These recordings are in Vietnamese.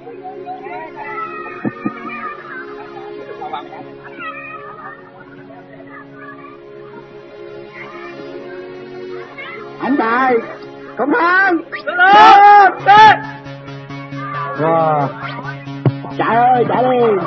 Ông tài công an wow. Chạy ơi chạy đi.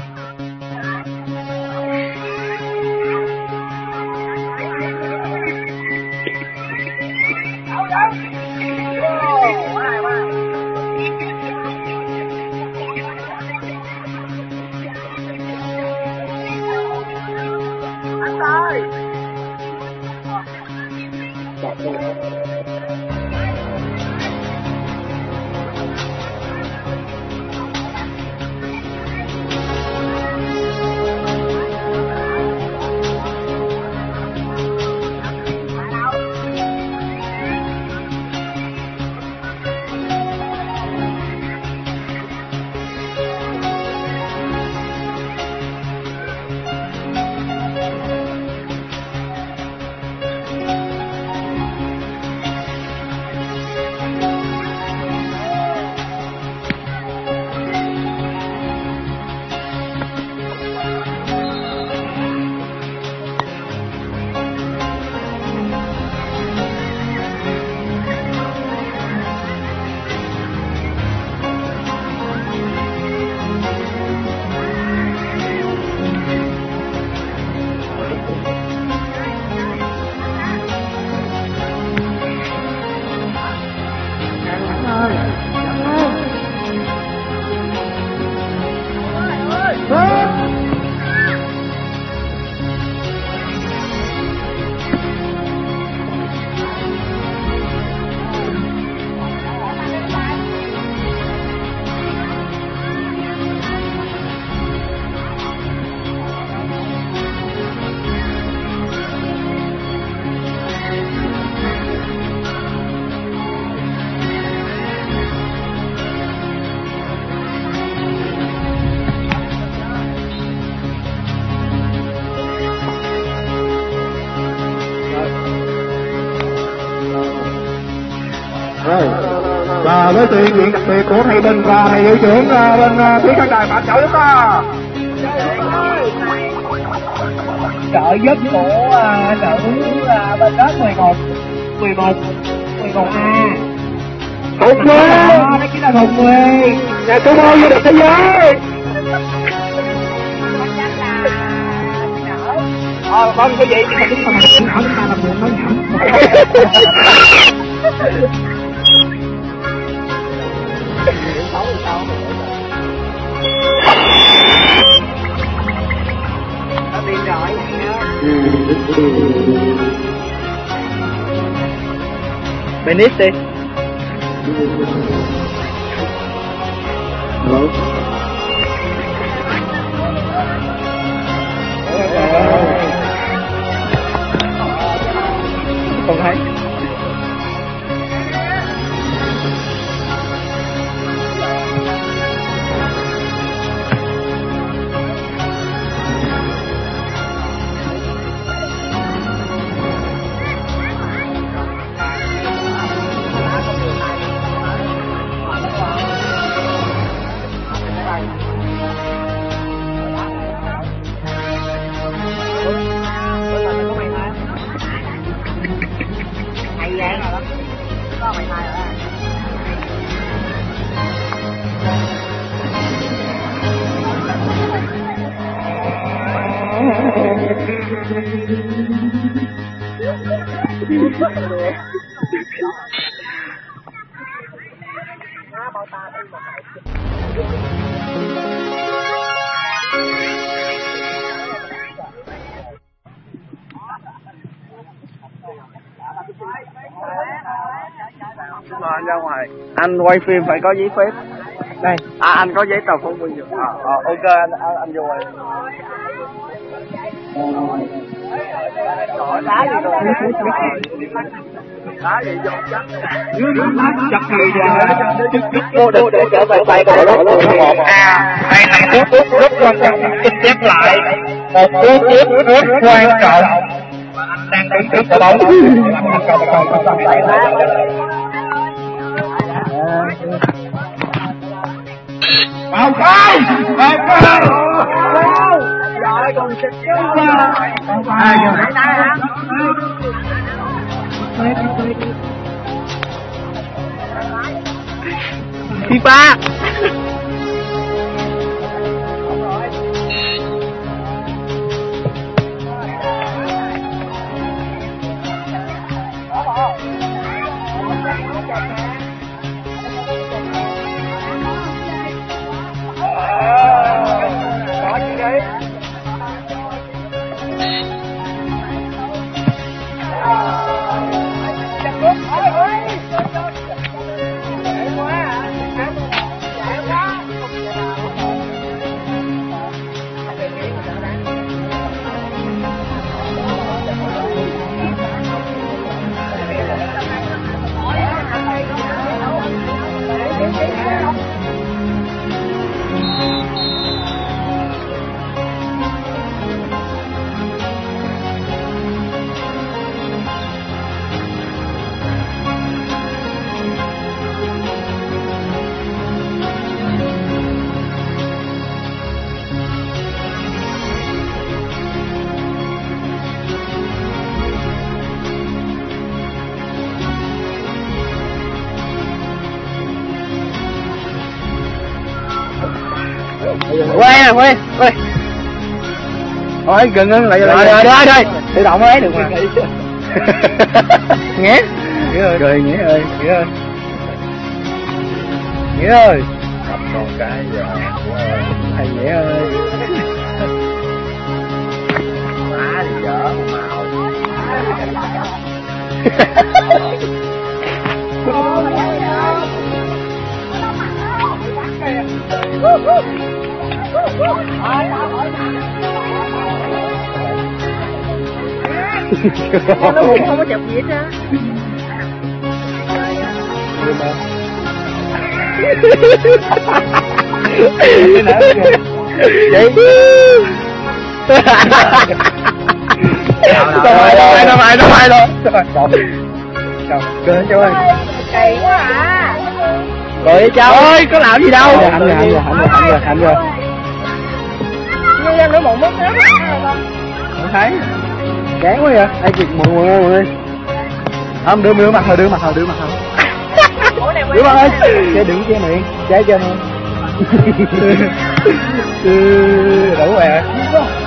Và với sự hiện diện đặc biệt của thầy Bình và thầy hiệu trưởng bên phía khán đài Phạm Chậu chúng ta trợ giúp của nữ bên lớp 11A Hùng Nguyên, đó chính là Hùng Nguyên, nhà số 1 vô địch thế giới. Vâng quý vị, nhưng mà chúng ta làm buồn nói nhảm. Nó đi rồi Benis đi. Không thấy. Anh ra ngoài. Anh quay phim phải có giấy phép. Đây. Anh có giấy tờ phóng viên rồi. Ok anh vô rồi. Đá gì rồi? Đá gì vô chắc. Chắc người vô địch để trở về tay của lớp 1A. Đây là cú tiếp rất quan trọng, xin chép lại. Một cú tiếp rất quan trọng. Anh đang đứng trước quả bóng. Không không Trời còn xịt chứ. ai kìa Nãy tay hả? FIFA Có gì vậy? quay quay quay thôi gần lại rồi thôi tự động ấy được mà Nghĩa rồi Nghĩa ơi Nghĩa ơi Nghĩa ơi con cái giờ thầy Nghĩa ơi má thì dở màu Nó không có chụp gì hết á. Vậy đâu phải rồi cười cháu ơi Kỳ quá à. cười cháu ơi có làm gì đâu hạnh rồi Như ra nửa một mút nữa. không thấy chán quá vậy ai chịu mọi người không đưa mặt thôi đưa mặt thôi đưa mặt ơi che đừng che miệng che trên đủ rồi